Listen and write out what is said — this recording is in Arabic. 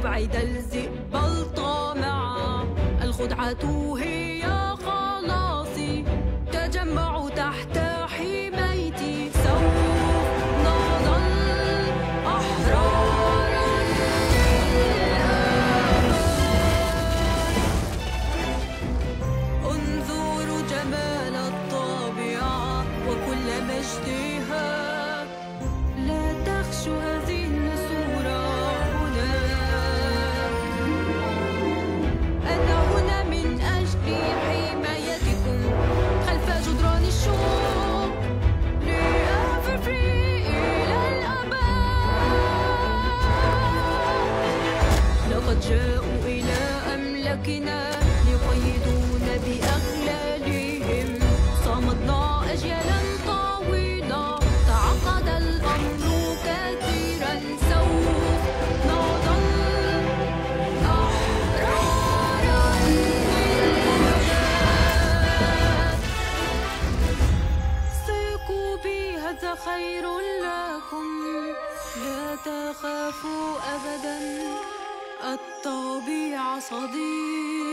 يبعد الذئب الطامع. الخدعة هي خلاصي، تجمع تحت حمايتي. سوف نظل أحرارا للأبد. انظروا جمال الطبيعة وكل مجدها. لا تخشوا هذه النسورة هنا. أنا هنا من أجل حمايتكم خلف جدران الشوق. لأفرفري إلى الأبد. لقد جاءوا إلى أملاكنا ليقيدونا بأغلالهم. صمدنا أجيالا طويلة، تعقد الأمر كثيرا. سوف نظل أحرارا للأبد. ثقوا بي، هذا خير لكم. لا تخافوا أبدا، الطبيعة صديقة.